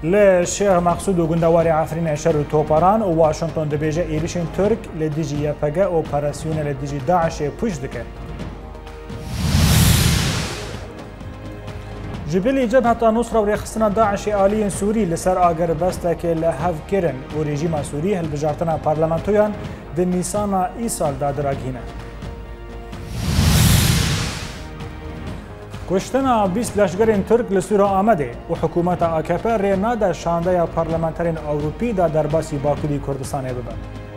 لشيخ مقصود و گندواری عفرین شر و توپاران و واشنطن دبیجه ایریشن ترک لدیجی یپگه اپراسیون لدیجی داعش پوش دکه. جبلی جبهة نصرة وريخستنا داعش آلي سوري لسر آگر بستك لهف كرن و رژیم سوري هل بجارتنا پارلمانتویان ده نیسانا ای سال دادراگهینه. کشتنا 20 لشکرین ترک لسورا آمده و حکومت AKP رینا ده شانده پارلمانترین اوروپی ده درباسی باکوری کردستان ببن.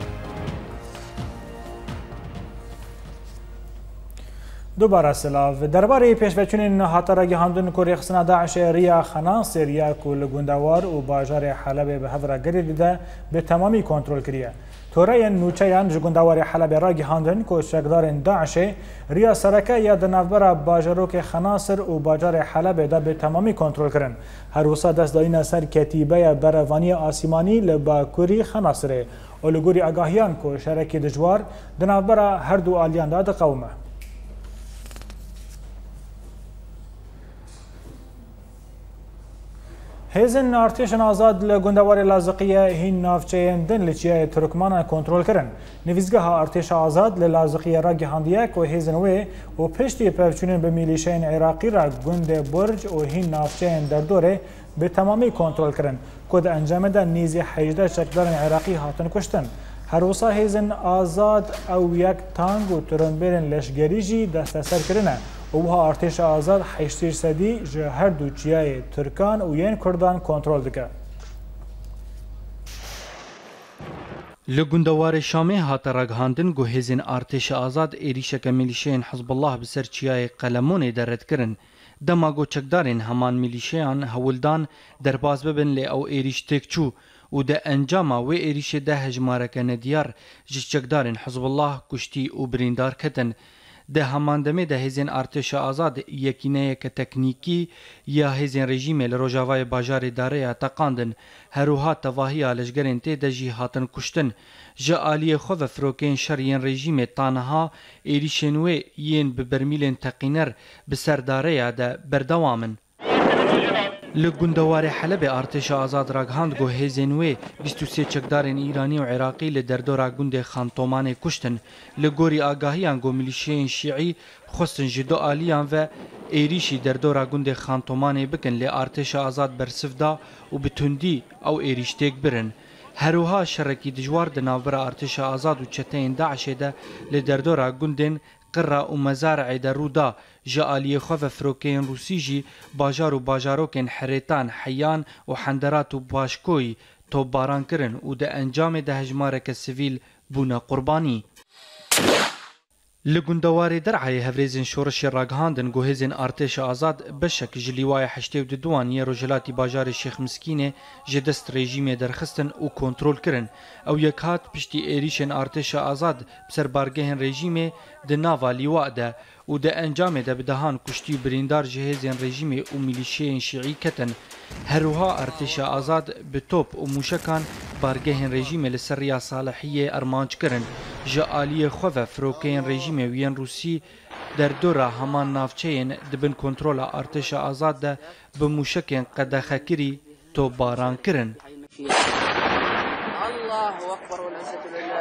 دوباره سلاو درباره پیشوچونین هاتراگی هندون کو رخصنا داعش ریا خناصر یا کل گوندوار و بازار حلب به هفره گریده به تمامی کنترل کریه. توره نوچیان جگوندوار حلب راگی هندون کو شکدار داعش ریا سرکه یا دنابرا بازاروک خناصر و بازار حلب ده به تمامی کنترل کرن. هر وسا دست داین سر کتیبه بروانی آسمانی لباکوری خناصره. اولگوری آگاهیان کو شرکی دجوار دنابرا هر دو آلیان داد قومه. هیزن ارتشن آزاد لگوندوار لازقیه هین نافچه دن لچیه ترکمان کنترل کرن. نویزگاه ارتش آزاد لازقیه را گهاندیه که هیزن و پشتی پفچونین به میلیشین عراقی را گوند برج و هین نافچه در دوره به تمامی کنترل کرن. کد انجام ده نیزی 18 شکدار عراقی هاتن کشتن. هر وسا هیزن آزاد او یک تانگ و ترنبیرن لشگری جی دست سر کرنه. و ها ارتش آزاد 8% جه هر دو چیای ترکان و ین کردان کنترل دکه. لگوندوار شامه هات راگهاندن گو هزین ارتش آزاد ایریشک میلیشین حزب الله بسر چیای قلمون درد کرن. دما گو چکدارین همان میلیشیان هولدان درباز ببن لی او ایریش تکچو و ده انجاما و ایریش ده هجمارک ندیار جش چکدارین حزب الله کشتی و بریندار کتن. ده هماندمه ده هزین ارتش آزاد یکینه که تکنیکی یا هزین رژیم لروجاوای باجار داره تقاندن هروها تواهی لشگرین تی ده جی هاتن کشتن جا آلی خواه فروکین شرین رژیم تانها ایریشنوی ین ببرمیلین تقینر بسر داره ده بردوامن. لگوندوار حلب ارتش آزاد راگهاند گو هزینوی 23 چکدارین ایرانی و عراقی لدردورا گوند خانتومان کشتن لگوری آگاهیان گو میلیشین شیعی خستن جدو آلیان و ایریشی دردورا گوند خانتومان بکن لی ارتش آزاد برسفدا و بتندی او ایریشتیک برن. هروها شرکی دجوار دناورا ارتش آزاد و چتین داعش ده لدردورا گوندن قرة و مزارع درودا جاء خوف فروكين روسيجي باجار و باجاروكين حريتان حيان و حندرات و باشكوي توباران كرن و ده انجام ده هجمارك السيفيل بونا قرباني. لگوندواری درعای هفریزن شورش راگهاندن گوهزن ارتش آزاد بشک جلیوای 82 یه رجلاتی باجار شیخ مسکینه جدست رژیم درخستن و کنترل کرن او یک هات پشتی ایریشن ارتش آزاد بسر بارگهن رژیم ده ناوا لیوا ده و ده انجام ده بدهان کشتی بریندار جهزن رژیم و میلیشین شیعی کتن هروها ارتش آزاد به توپ و موشکان بارگهن رژیم لسریا صالحیه ارمانج کرن جالی خوف فروکین رژیم وین روسی در دوره همان نافچین دبن کنترل ارتش آزاد ده به موشکین قدخه کری تو باران کرن. الله اکبر والعزة لله.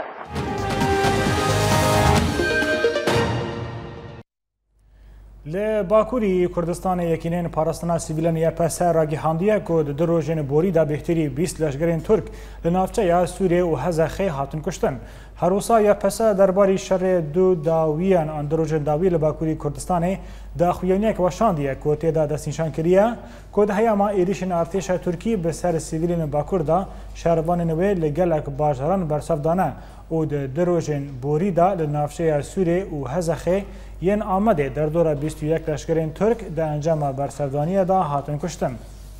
لباکوری کردستان یکینین پاراستنا سیویلن یا پسر راگی هاندیه که در روژن بوری دا بهتری 20 لشگرین ترک لنافچه یا سوریه و هزخی هاتن کشتن. هر روسا یا پسر درباری شر دو داویان آن در روژن داوی لباکوری کردستان دا خویونیک وشاندیه که تیدا دستنشان کریه که ده هیاما ایریشن ارتش ترکی به سر سیویلن باکور دا شهروان نوی لگلک باجران برصف دانه و در روژن بوری دا لنافچه سوریه و هزخی ین آمده در دوره 21 لشکرین ترک در انجام برسردانی دا هاتن کشتن.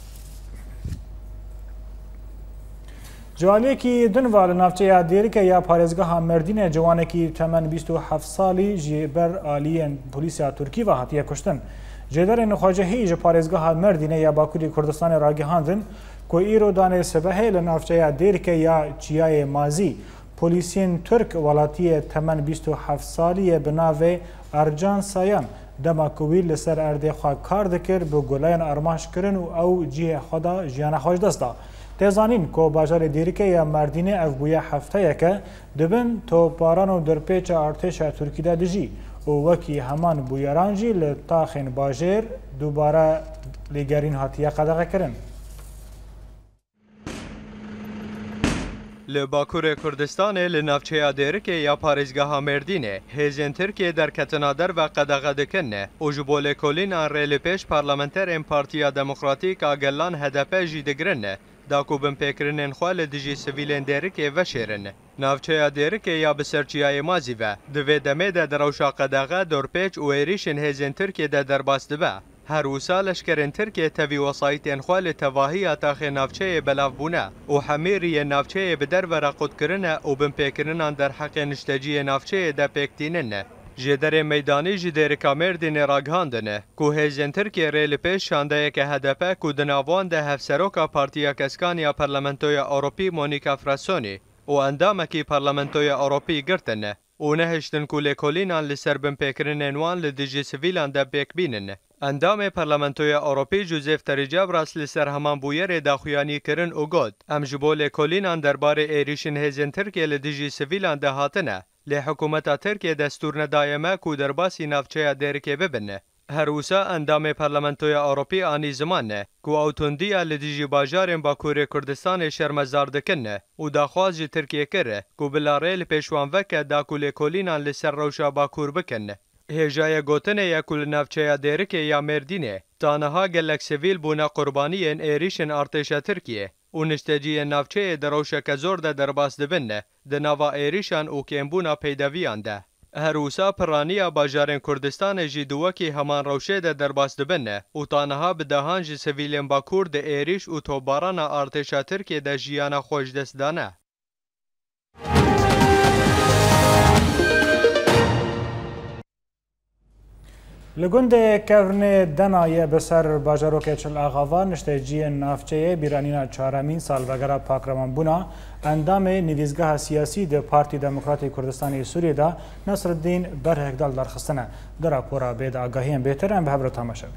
جوالی که دنوال نافچه دیرکه یا پارزگاه مردین جوانه که تمن 27 سالی جبر آلین پولیسیا ترکی و هاتیه کشتن. جدر نخواجهی جه پارزگاه مردین یا باکوری کردستان راگهاندن که ایرو دانه سبهه لنافچه دیرکه یا چیای مازی پولیسین ترک ولاتی تمن 27 سالی بناوه ارجان سایان دما کوی لسر ارده خواه کار دکر به گلین ارماش کرن و او جیه خدا جیانا خوش دستا. تزانین که باجار دیرکه یا مردینه اف بویا هفته که دبن تو باران و درپیچ ارتش ترکی ده دجی و وکی همان بویرانجی لطاخین باجر دوباره لگرین هاتیه قدغه کرن. لباکور کردستان لنافچه دیرک یا پارێزگاها مردینه هێزên Tirkiye derketina derve qedexe dikin û ji bo lêkolînan rêlipêş parlamenterên Partiya Demokratîk a Gelan HDP jî digirin da ku binpêkirinên xwe li dijî sivîlên Dêrikê veşêrin. Navçeya Dêrikê ya bi serçiyayê mazî ve di vê demê de di rewşa qedexe dorpêç û êrişên hêzên Tirkiye de derbas dibe. Her wisa leşkerên Tirkiye tevî wesayîtên xwe li tevahiya taxê navçeyê belav bûne û hemêriyê navçeyê bi derve re qutkirine û binpêkirinan derheqê nişteciyê navçeyê de pêktînin. Ji derê meydanî ji Dêrika Mêrdînê ragihandin ku hêzên Tirkiye rêlipêş şandeyeke HDP ku di nav wan de hevseroka Partiya Keskaniya Parlamentoya Ewropî Monika Frassonî û endamekî Parlamentoya Ewropî girtin û nehiştin ku lêkolînan li ser binpêkirinên wan li dijî sivîlan de pêkbînin. Endamê Parlamentoya Ewropî Josef Tericabras li ser heman bûyerê daxuyanî kirin û got em ji bo lêkolînan derbarê êrişên hêzên Tirkiye li dijî sivîlan de hatine. Lê hikûmeta Tirkiye destûr nedaye me ku derbasî navçeya Dêrikê bibin. Her wisa endamê Parlamentoya Ewropî anî ziman ku ew tundiya li dijî bajarên Bakurê Kurdistanê şermezar dikin û daxwaz ji Tirkiye kir ku bila rê li pêşwan veke da ku lêkolînan li ser rewşa Bakur bikin. Hêjaya gotinê ye ku li navçeya Dêrikê ya Mêrdînê taniha gelek sivîl bûne qurbaniyên êrişên artêşa Tirkiye û nişteciyên navçeyê di rewşeke zor de derbas dibin di nava êrişan û kêmbûna peydeviyan de. Her wisa piraniya bajarên Kurdistanê jî di wekî heman rewşê de derbas dibin û taniha bi dehan ji sivîlên Bakur di êriş û topbarana artêşa Tirkiye de jiyana xwe ji dest dane. لگوند کورن دنای بسر باجاروک چل آغاوا نشتهجی نافچه بیرانینا چهارمین سالوگرا پاکرمان بونا اندام نویزگاه سیاسی ده پارتی دموکراتی کردستانی سوریه ده نصرالدین برهکدال درخستنه در راپورا بید آگاهی بهتر ام به هبرو تماشا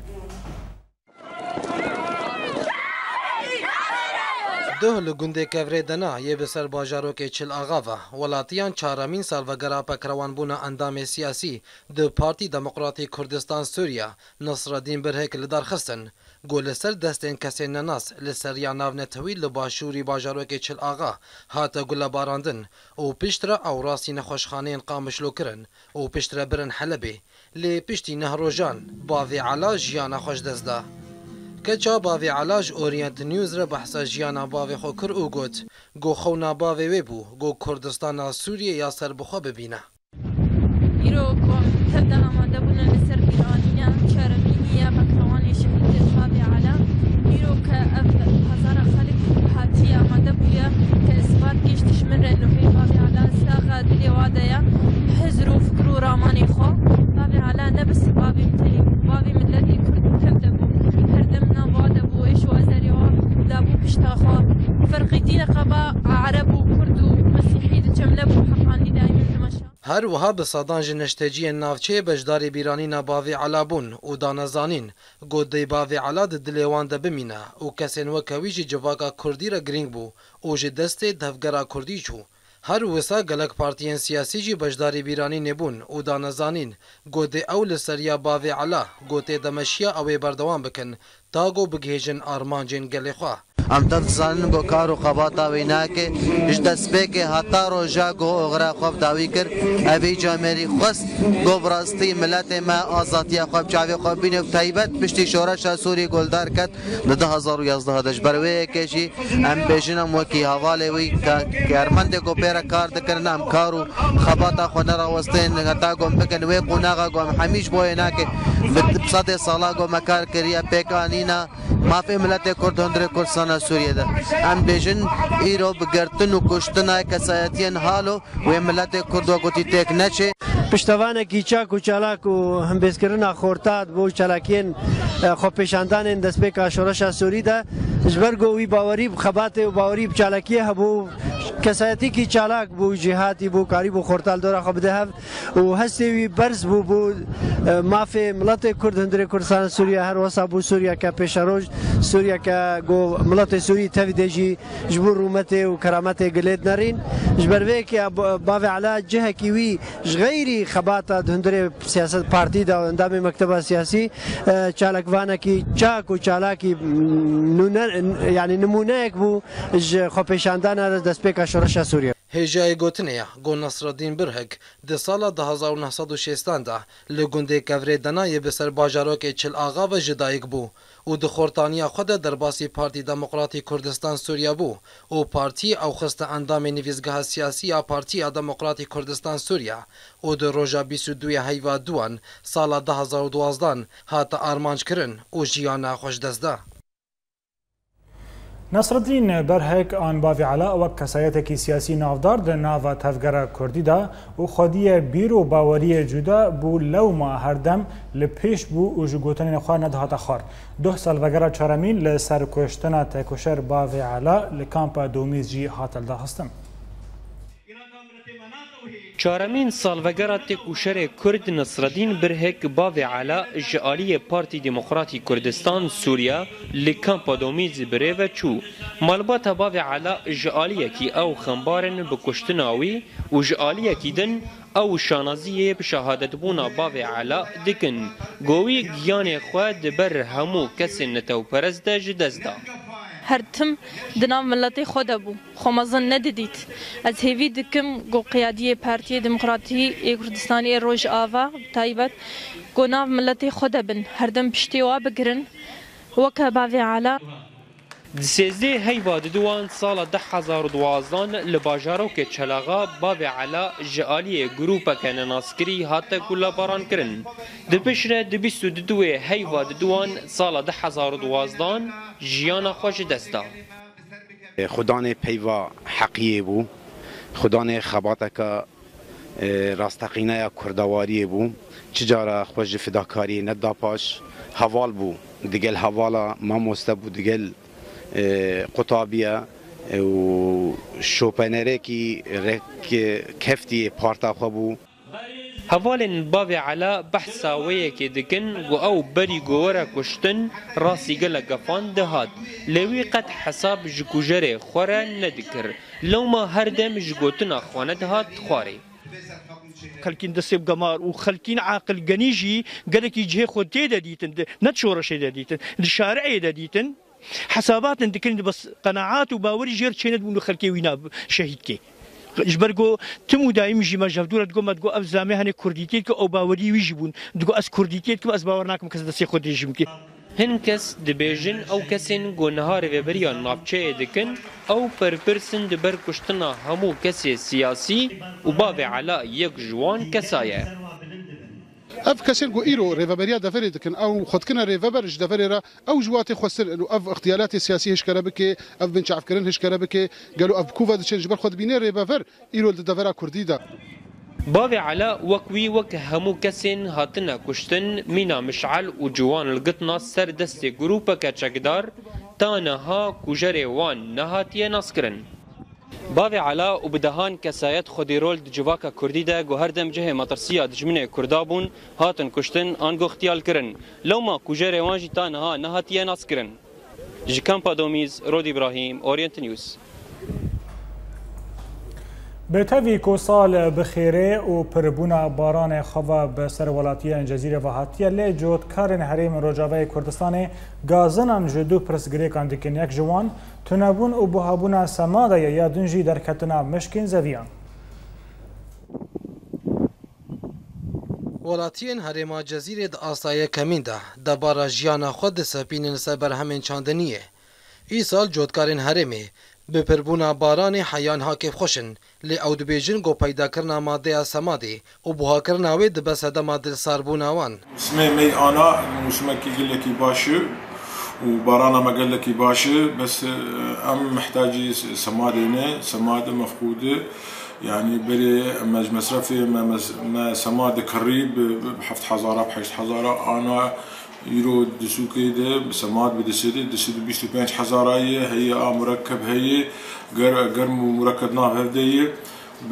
دوه لگونده کفره دنا یه بسر باجارو که چل آغاوه ولاتیان چهارمین سالوگرا پکروان بونا اندام سیاسی ده پارتی دموکراتی کردستان سوریا نصرالدین برهک لدار خستن گول سر دستین کسین نناس لسر یا ناو نتویل لباشوری باجارو که چل آغا هاتا گل باراندن و پشتر او راسی نخوشخانین قامشلو کرن و پشتر برن حلبی لی پشتی نهروجان باوی علاج یا نخوش دزده کچا باوی علاج اورینت نیوز را بحثا جیانا باوی خو کر او گوت گو خونا باوی وی بو گو کردستان سوریه یا سر بخوا ببینه ایرو کم تبدن آماده بونه لسر ایرانیه چرمینیه بکروانی شهید باوی علا ایرو که اف هزار خالق حاتی آماده بویه که اثبات گشتش من رنوهی باوی علا ساقه دلی واده حزر و فکر و رامانی خو باوی علا نبس باوی متلی باوی ملتی کرد تبده بو هردمنا واده بو ايش وازري دابو بشتاخو فرق دين قبا عرب وكرد ومسيحي جمله بو حقاني دائما المشا هر وها بصادان جنشتجی ناوچه بجداری بیرانی نباوی علابون و دانزانین گودی باوی علا دلیوان ده بمینه و کسین وکویجی جواگا کردی را گرینگ بو و جی دست دفگرا کردی چو هر وسا گلک پارتیین سیاسی جی بجداری بیرانی نبون و دانزانین گودی اول سریا باوی علا گوتی دمشیا اوی بردوان بکن تاگو بگهیجن آرمانجین گلی خواه ام تنسان گو کارو خباتا وینا که اش دست به که حتا روزا گو اغرا خوب داوی کر اوی جامری خست گو براستی ملت ما آزادی خوب چاوی خوب بین تایبت پشتی شورش سوری گلدار کد د 2011 دش بروی کشی ام بجنم وکی حواله وی کارمند کو پیرا کار دکرن ام کارو خباتا خو نه راوستین غتا گم بکن وی قوناغه گم همیش بوینا که بصد سالا گو مکار کریا پکانینا ما په ملت کرد هندره کردستان سوریه ده ام بیژن ایرو بگرتن و کشتن کسایتین حالو و ملت کرد و گوتی تک نچه پشتوانه کیچاک و چالاک و همبیزکرن خورتاد و چالاکین خو پیشاندان دست به کاشورش سوری ده جبرگوی باوری خبات و باوری بچالکی هبو کسایتی کی چالاک بو جهاتی بو کاری بو خورتال دورا خو بده و هستی برز بو مافی ملت کرد هندره کردستان سوریه هر وسا بو سوریه کا پیشروج سوریه کا گو ملت سوری تفیدجی جبر رومت و کرامت گلید نرین جبروی کی باو علا جهه کیوی غیری خبات هندره سیاست پارتی دا اندام مکتب سیاسی چالاک وانا کی چاک و چالاکی یعنی نمونه بو خو پیشاندان دست پک شورش سوریه هجای گوتنیا گو نصرالدین برهک د سال 1960 دا لگونده کفره دنای بسر باجاروک چل آغا و جدایک بو و د خورتانیا خود در باسی پارتی دموکراتی کردستان سوریا بو و پارتی او خست اندام نویزگاه سیاسی یا پارتی دموکراتی کردستان سوریا و د روژا 22 هیوا دوان سال 2012 هات آرمانج کرن و جیانا خوش دزده نصرالدین برهک آن باوی علا و کسایتکی سیاسی نافدار در ناو تفگره کردی دا و خودی بیرو باوری جدا بو لو ما هردم لپیش بو و جگوتن خواه ندهات خار 2 سال وگره چارمین لسر کشتنا تکوشر باوی علا لکامپ دومیز جی حاتل دا هستم چهارمین سالوگرا تکوشر کرد نصرالدین برهک باوی علا جعالی پارتی دموکراتی کردستان سوریا لکامپ دومیز بریو چو مالبات باوی علا جعالی کی او خنبارن بکشتناوی و جعالی کی دن او شانازیه بشهادت بونا باوی علا دکن گوی گیان خواه بر همو کسی نتو پرست جدزده هر تم دنام ملتی خود بو خمازن ندیدید از هیوی دکم گو قیادی پارتی دموکراتی کردستانی روج آوا تایبت گو نام ملتی خود بن هر دم پشتی و بگرن وکا باوی علا سیزده هیوا دوان سال 2012 لباجاروک چلاغا باوی علا جعالی گروپا کن ناسکری هاتا کلا باران کرن دپشره 22 هیوا دوان سال 2012 جیانا خوش دستا خدان پیوا حقیه بو خدان خباتکا راستقینه کردواری بو چجارا خوش فداکاری ندا پاش حوال بو دیگل حوالا ما مستبو دیگل قطابیه و شوپنره کی کفتی پارتا خوابو هوالن باوی علا بحثا ویکی دکن و او بری گوورا کشتن راسی گل گفان دهات لوی قد حساب جکوجره خورا ندکر لو ما هر دم جگوتنا خوانه دهات خواری خلکین دسیب گمار و خلکین عاقل گنیجی گلکی جه خود تیدا دیتن نتشورش تیدا دیتن الشارعی دا دیتن حسابات دکن بس قناعات و باوری جیر چند بونو خلکی وینا شهید کی جبرگو تمو دائم جی مجافدورت گو مدگو اب زامه هنه کردیتیت که او باوری ویجبون دگو از کردیتیت که از باورناکم کس دستی خود دیجم که هن کس دبیجن او کسین گو نهار و بریان نابچه دکن او پرپرسن دبر کشتنا همو کسی سیاسی و باوی علا یک جوان کسایه اف كسر جو ايرو ريفابريا دفري دكن او خد كنا ريفابرج دفري را او جواتي خسر انه اف اغتيالات سياسيه هشكربك اف بن شعب كرن هشكربك قالوا اف كوفا دشن جبر خد بيني ريفابر ايرو دفرا كرديدا باوی علا وکوی وک همو کسین هاتنا کشتن مینا مشعل و جوان القطنا سر دست گروپا کچکدار تا نها کجر وان نهاتیه ناسکرن باوی علا و بدهان کسایت خودی رول دجواکا کردی ده گو هر دم جه مطرسیا دجمنه کردابون هاتن کشتن آنگو اختیال کرن لو ما کجر وانجی تا نها نهاتیه ناسکرن جکامپا دومیز رود ابراهیم اورینت نیوز به تاوی کو سال بخیره و پربونا باران خوا به سر ولاتیان جزیره و هاتیه لی جودکارن حریم روجاوی کردستان گازنان جدو پرسگریکان دکن یک جوان تنبون و بوهابونا سماده یا دنجی در کتنا مشکین زویان ولاتیان حریم جزیره د آسایه کمین ده دبارا جیانا خود سپینن سبر همین چاندنیه ای سال جودکارن حریمه به پربونا باران حیان هاکف خوشن لی او دبیجن گو پیدا کرنا ماده سمادی و بوها کرنا وی دبس هدما دل ساربونا وان اسمه می آنا موسمه کی گلکی باشه و بارانا ما گلکی باشه بس ام محتاجی سمادینه سماده مفقوده يعني بري مصرفي ما سماد كري ب 7000 ب 8000 انا يرو دسوكي ده سماد بدسيد 25000 هي مركب هي غير مركب ناف هديه ب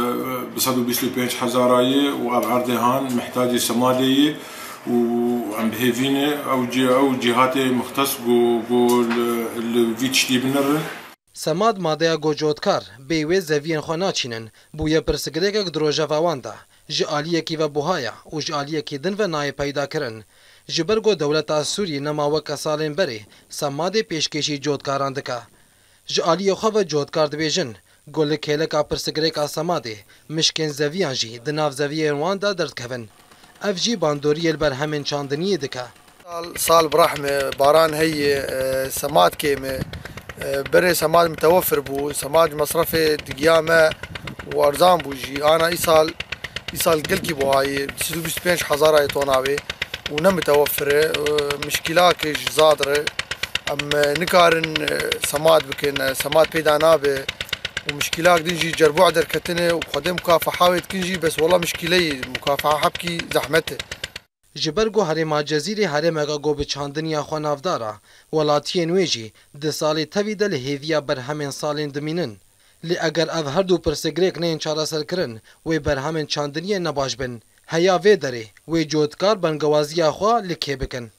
125000 وابعردهان محتاج سماديه وعم بهيفينه او جهات مختص جو الفيتش دي بنر سماد مادەیە گۆجۆتکار بێوێ زەڤیان خۆ ناچینن بوویە پرسگرێکێک درۆژەڤاواندا ji aliyekî ve buhaya û ji aliyekî din ve nayê peydakirin. Ji ber got dewleta Sûriyê nema weke salên berê Semadê pêşkêşî cotkaran dike. Ji aliyê xwe ve cotkar dibêjin got li kêleka pirsgirêka Semadê mişkên zeviyan jî di nav zeviyên wan de derdikevin. Ev jî bandoriyê li ber hemên çandiniyê dike. Sal birahme baran heye Semad kême بري سماد متوفر بو سماد مصرفي دقيامة وارزان بو جي انا ايصال قلقي بو هاي 25,000 يتوناوي ونم متوفرة مشكلات زادرة ام نكارن سماد بكن سماد بيدا نابه ومشكلات دنجي جربو عدر كتنه وخدم مكافحة كنجي بس والله مشكلة مكافحة حبكي زحمته ji ber got herêma Cezîrê herêmeka gobiçandiniya xwe navdar e welatiyên wê jî di salê tevî de li hêviya berhemên salên dimînin. Lê eger ev her du pirsgirêk neyên çareserkirin wê berhemên çandiniyê nebaş bin. Heya vê derê wê cotkar bengewaziya xwe li kê bikin.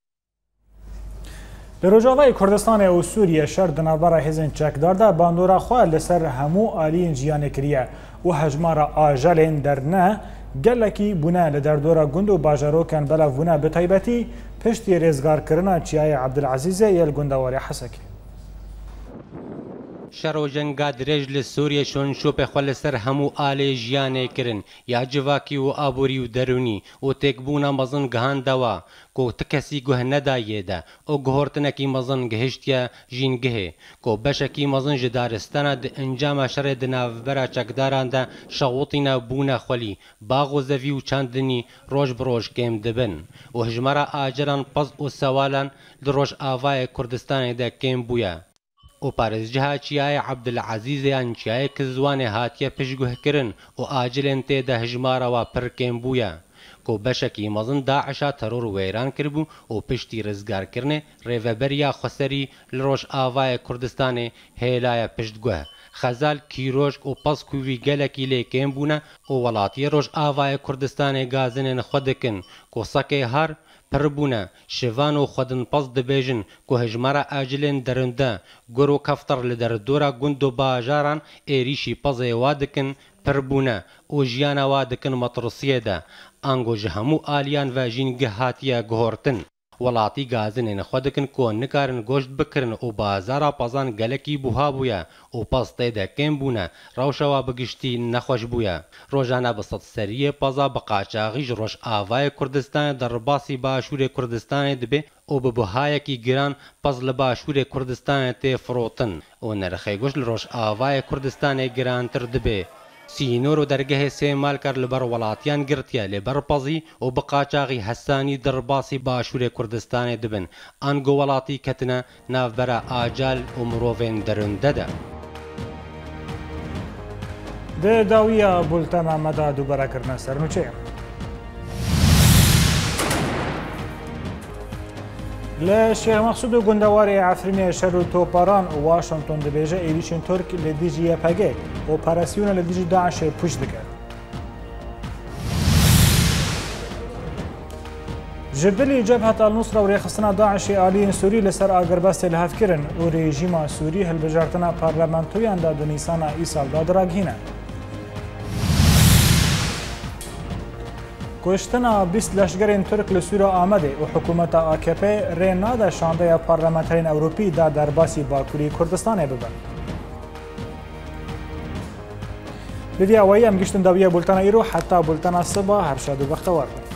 Li Rojavayê Kurdistanê û Sûriye şer di navbera hêzên çekdar de bandora xwe li ser hemû aliyên jiyanê kiriye û hejmara ajelên derne gelekî bûne li derdora gund û bajarokên belav bûne bi taybetî piştî rêzgarkirina Çiyayê Abdilezîzê yê li gundewarê Hesekê. شەڕۆژەنگا درێژ لە سووریە شۆن شۆپێ خۆ لەسەر هەموو ئالێ ژیانێ کردن یا جڤاکی و ئابووری و دەرونی و تێکبوونە مەزن گەهاندەوە کۆ تکەسی گوه نەدایێدا ئەو گۆهۆرتنەکی مەزن گەهشتە ژینگەهێ کۆ بەشێکی مەزن ji دارستانە di ئەنجامە شەڕێ di navbera çekdaran de şewitîne bûne xwelî bax û zevî û çandinî roj bi roj kêm dibin û hejmara acelan pez û sewalan li Rojavayê Kurdistanê de kêm bûye. û parêzgeha Çiyayê Abdilezîzê yan Çiyayê Kizwanê hatiye piştgûhkirin û acilên tê de hejmara we pir kêm bûye. Ku beşekî mezin Daişa teror wêran kiribû û piştî rizgarkirinê rêveberiya Xweserî li Rojavayê Kurdistanê hêlaye piştguh. Xezal, Kîroj û Peskûvî gelekî lê kêm bûne û welatiyê Rojavayê Kurdistanê gazinên xwe dikin ku sekê har pirbûne şivan û xwedin pez dibêjin ku hejmara acilên derinde gur û kefter li derdora gund û bajaran êrîşî pezê wa dikin pirbûne û jiyana wa dikin metrûsiyê de ango ji hemû aliyan ve jîngeh hatiye guhortin. Welatî gazinên xwe dikin ku nikarin goşt bikirin û bazara pezan gelekî buha bûye û pez tê de kêm bûne rewşa we bi giştî nexweş bûye. Rojane bi sedseriyê peza bi qaçaxî ji Rojavayê Kurdistanê derbasî Başûrê Kurdistanê dibe û bi buhayekî giran pez li Başûrê Kurdistanê tê firotin û nirxê goşt li Rojavayê Kurdistanê girantir dibe. سینۆر و دەرگەهێ سێ مالکار لەبەر وڵاتیان گرتیە لێبەر پەزی و بە قاچاغی هەسانی دەرباسی باشوورێ کوردستانê dibin ango welatî ketine navbera acal û mirovên derûnde de. Di dawiya bultena me de duberekirine sernûçeyê. Li Şêx Mexsûd û gundewarê Efrînê şer û toparan û Washington dibêje êrişên Türk li dijî YPG operasyona li dijî Daişê pûç dike. Ji bilî Cebhet al-Nusra û rêxistina Daişê aliyên Sûrî li ser Agirvestê li hev kirin û rejîma Sûrî hilbijartina parlamentoyan da di Nîsana îsal da diragihîne. Kuştina 20 leşgerên Türk li Sûra Amedê û hikûmeta AKP rê nade şandeya parlamenterên Ewropî da derbasî Bakurî Kurdistanê bibe. Li vîya weyî em giştin dawiya bultena îro heta bultena siba her şad û bextewar.